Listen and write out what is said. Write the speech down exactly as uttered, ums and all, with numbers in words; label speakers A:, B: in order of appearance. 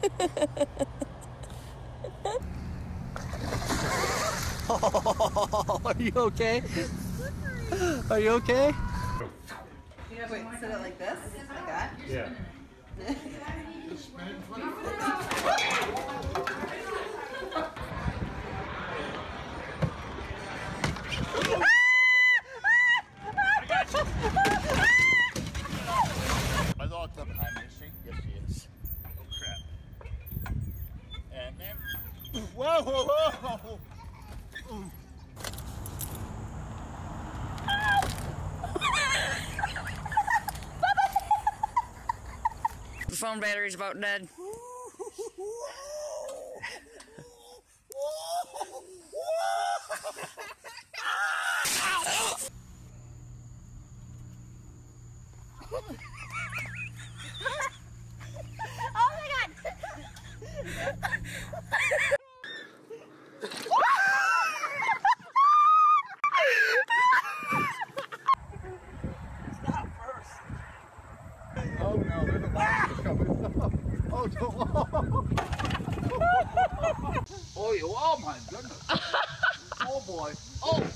A: Oh, are you okay? Are you okay?
B: Yeah, wait, set it like this? Like that?
C: Yeah.
D: My dog's up behind me, is she? Yes, she is. Oh, crap. And then... Whoa, whoa, whoa! Ooh.
E: The phone battery's about dead.
F: Oh my god!
D: Stop first! Oh no, there's a monster coming. Oh, no. Oh, you, oh my goodness. Oh boy. Oh.